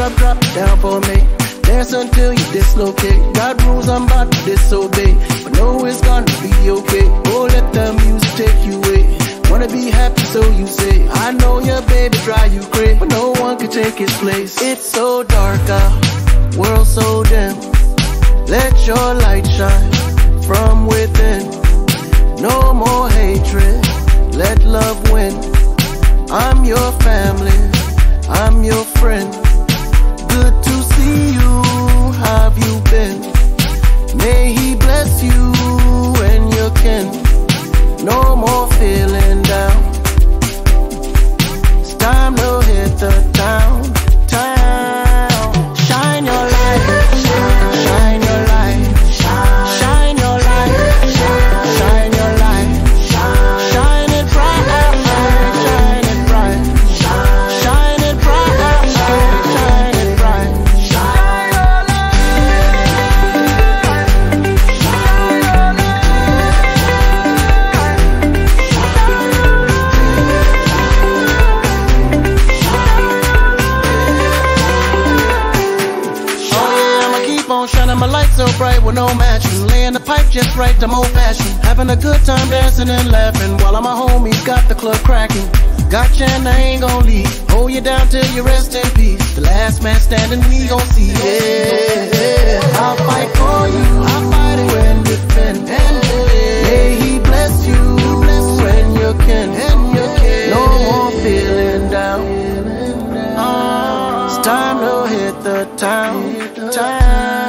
drop down for me. Dance until you dislocate. Got rules I'm about to disobey, but know it's gonna be okay. Oh, let the music take you away. Wanna be happy, so you say. I know your baby drive you crazy, but no one can take his place. It's so dark out, world so dim. Let your light shine from within. No more hatred, let love win. I'm your family, I'm your friend. Good to see you, how have you been? May he bless you and your kin. No more feeling down. It's time to hit the town. Shine your light, shine your light, shine your light, shine your light, shine it bright, shine it bright, shine it bright, shine it bright. Shining my light so bright with no matching. Laying the pipe just right, I'm old fashioned. Having a good time dancing and laughing while all my homies got the club cracking. Gotcha and I ain't gon' leave. Hold you down till you rest in peace. The last man standing, we gon' see. Yeah, I'll fight for you. I'll fight it when you fin. May he bless you, when you can. No more feeling down. It's time to hit the town.